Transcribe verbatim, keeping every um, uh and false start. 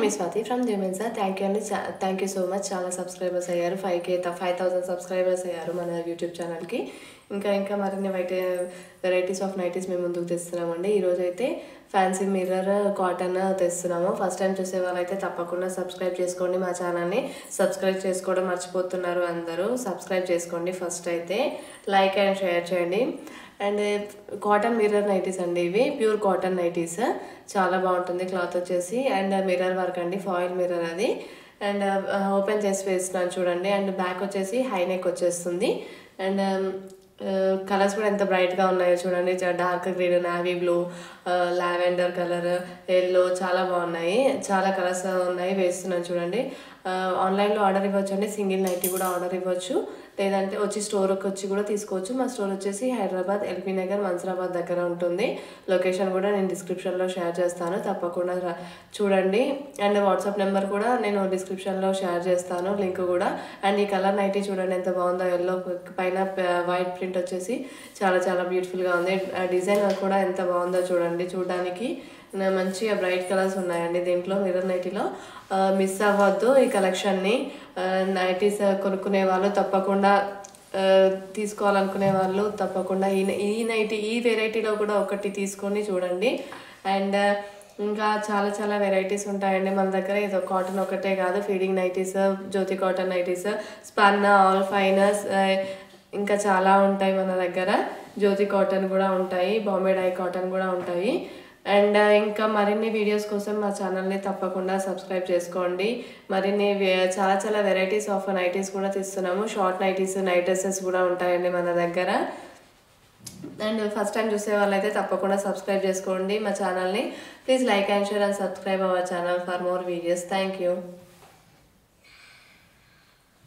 Me Swathi from Womenza. Thank you అండి, thank you so much. చాలా subscribers అయ్యారు, five K five thousand subscribers అయ్యారు మన యూట్యూబ్ ఛానల్కి. ఇంకా ఇంకా మరిన్ని వైట్ వెరైటీస్ ఆఫ్ నైటీస్ మేము ముందుకు తెస్తున్నామండి. ఈరోజు అయితే ఫ్యాన్సీ మిర్రర్ కాటన్ తెస్తున్నాము. ఫస్ట్ టైం చూసే వాళ్ళైతే తప్పకుండా సబ్స్క్రైబ్ చేసుకోండి. మా ఛానల్ని సబ్స్క్రైబ్ చేసుకోవడం మర్చిపోతున్నారు అందరూ. సబ్స్క్రైబ్ చేసుకోండి. ఫస్ట్ అయితే లైక్ అండ్ షేర్ చేయండి. అండ్ కాటన్ మిర్రర్ నైటీస్ అండి, ఇవి ప్యూర్ కాటన్ నైటీస్. చాలా బాగుంటుంది క్లాత్ వచ్చేసి. అండ్ మిర్రర్ వర్క్ అండి, ఫాయిల్ మిర్రర్ అది. అండ్ ఓపెన్ చేసి వేస్తున్నాను చూడండి. అండ్ బ్యాక్ వచ్చేసి హై నెక్ వచ్చేస్తుంది. అండ్ కలర్స్ కూడా ఎంత బ్రైట్గా ఉన్నాయో చూడండి. Dark green, navy blue, lavender colour, yellow, చాలా బాగున్నాయి. చాలా కలర్స్ ఉన్నాయి, వేస్తున్నాను చూడండి. ఆన్లైన్లో ఆర్డర్ ఇవ్వచ్చు అండి, సింగిల్ నైటీ కూడా ఆర్డర్ ఇవ్వచ్చు. లేదంటే వచ్చి స్టోర్కి వచ్చి కూడా తీసుకోవచ్చు. మా స్టోర్ వచ్చేసి హైదరాబాద్ ఎల్.బి నగర్ మన్సూరాబాద్ దగ్గర ఉంటుంది. లొకేషన్ కూడా నేను డిస్క్రిప్షన్లో షేర్ చేస్తాను, తప్పకుండా చూడండి. అండ్ వాట్సాప్ నెంబర్ కూడా నేను డిస్క్రిప్షన్లో షేర్ చేస్తాను, లింక్ కూడా. అండ్ ఈ కలర్ నైటీ చూడండి ఎంత బాగుందో. ఎల్లో పైన వైట్ ప్రింట్ వచ్చేసి చాలా చాలా బ్యూటిఫుల్గా ఉంది. డిజైన్ కూడా ఎంత బాగుందో చూడండి. చూడడానికి మంచిగా బ్రైట్ కలర్స్ ఉన్నాయండి దీంట్లో. మిర్రర్ నైటీలో మిస్ అవ్వద్దు ఈ కలెక్షన్ని. నైటీస్ కొనుక్కునే వాళ్ళు తప్పకుండా తీసుకోవాలనుకునే వాళ్ళు తప్పకుండా ఈ ఈ నైటీ ఈ వెరైటీలో కూడా ఒకటి తీసుకొని చూడండి. అండ్ ఇంకా చాలా చాలా వెరైటీస్ ఉంటాయండి మన దగ్గర. ఇది కాటన్ ఒకటే కాదు, feeding nighties, Jyothi cotton nighties, spun, all finers, ఇంకా చాలా ఉంటాయి మన దగ్గర. జ్యోతి కాటన్ కూడా ఉంటాయి, బాంబే డై కాటన్ కూడా ఉంటాయి. అండ్ ఇంకా మరిన్ని వీడియోస్ కోసం మా ఛానల్ని తప్పకుండా సబ్స్క్రైబ్ చేసుకోండి. మరిన్ని చాలా చాలా వెరైటీస్ ఆఫ్ నైటీస్ కూడా తీస్తున్నాము. షార్ట్ నైటీస్, నైట్ డ్రెస్సెస్ కూడా ఉంటాయండి మన దగ్గర. అండ్ ఫస్ట్ టైం చూసే వాళ్ళైతే తప్పకుండా సబ్స్క్రైబ్ చేసుకోండి మా ఛానల్ని. Please like and share and subscribe our channel for more videos. Thank you.